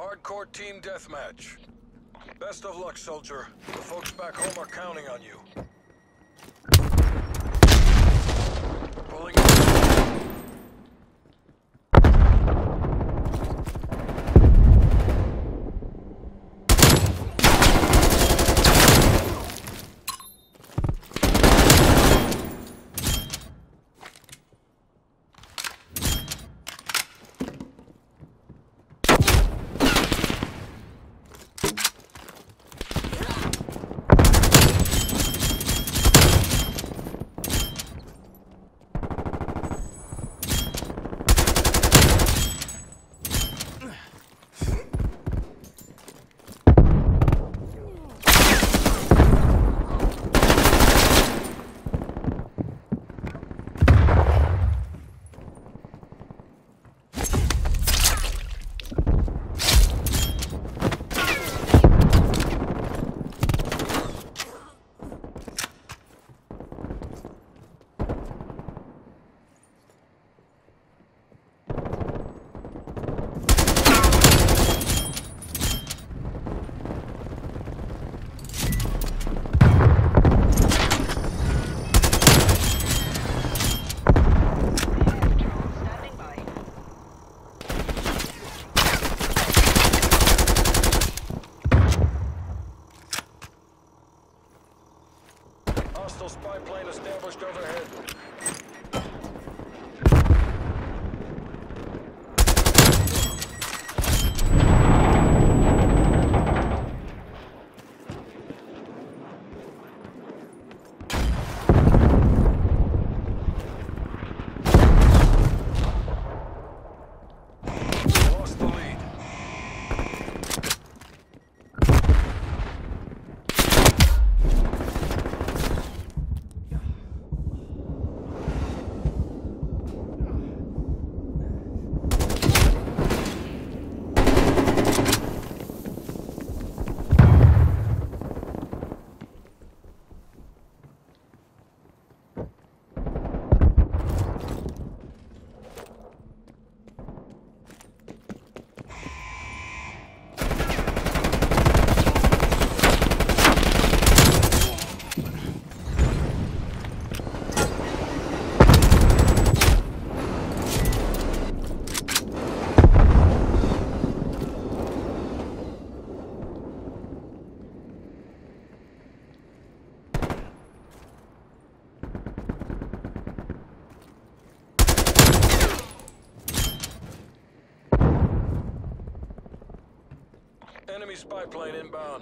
Hardcore team deathmatch. Best of luck, soldier. The folks back home are counting on you. Pulling. Hostile spy plane established overhead. Lost the lead. Enemy spy plane inbound.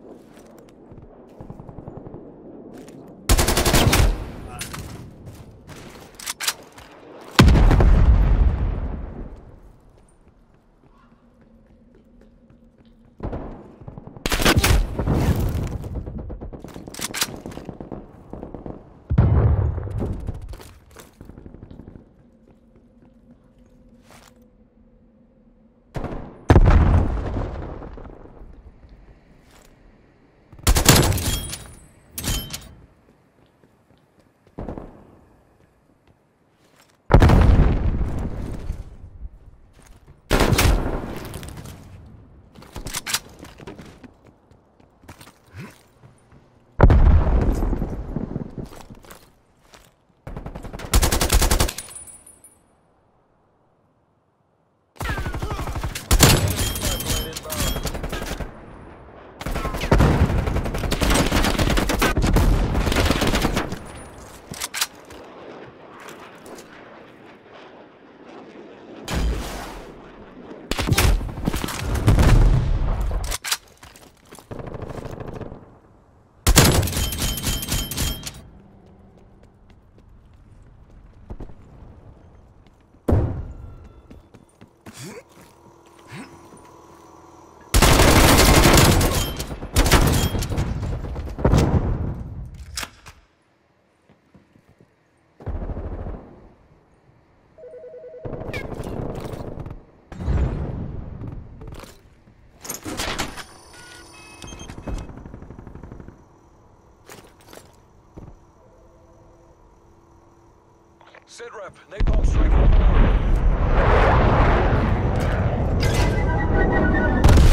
Sit rep, napalm strike on board.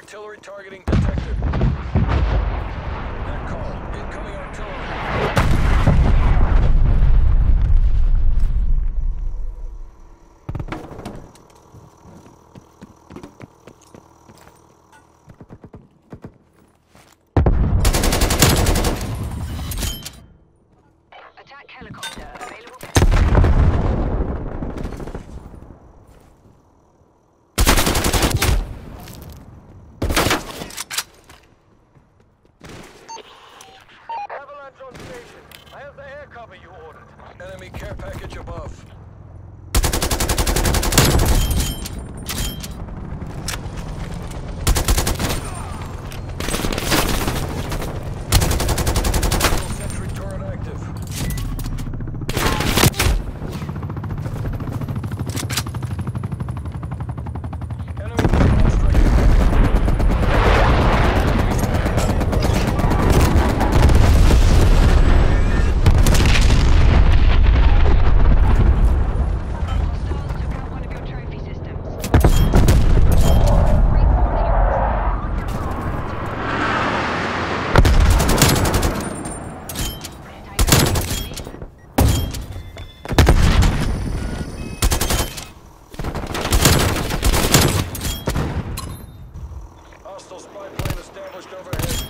artillery targeting detected. Net call. Incoming artillery. Attack helicopter available. Avalanche on station. I have the air cover you ordered. Enemy care package above. Sentry turret active. Enemy strike. Hostile spy plane established overhead.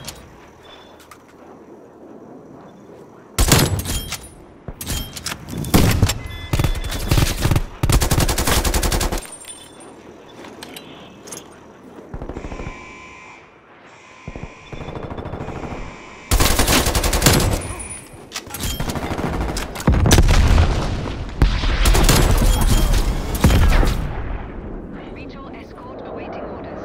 Regional escort awaiting orders.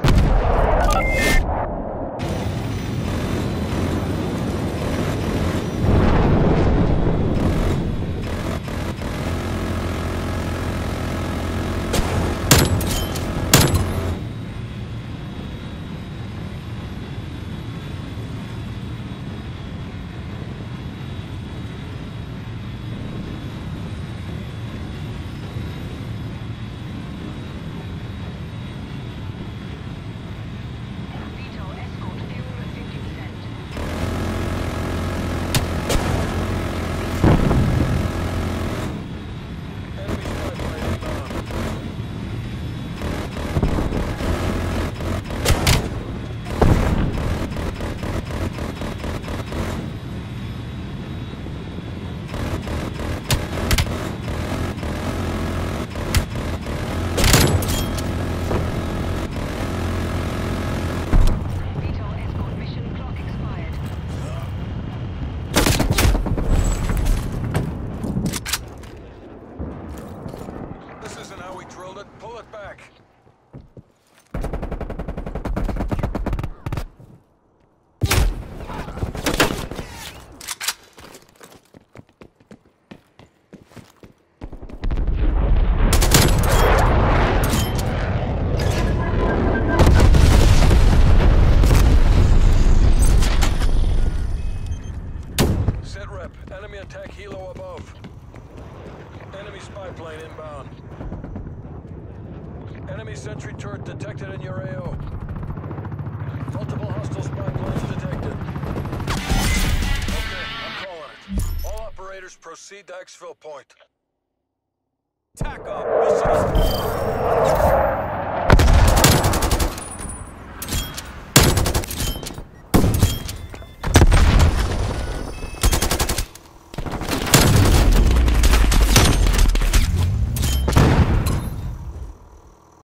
Regional escort fuel at 50%. Enemy spy plane inbound. Regional escort mission clock expired. This isn't how we drilled it. Pull it back. Sit rep. Enemy attack helo above. Enemy spy plane inbound. Enemy sentry turret detected in your AO. Multiple hostile spy planes detected. Okay, I'm calling it. All operators proceed to exfil point. Tack up. Mission is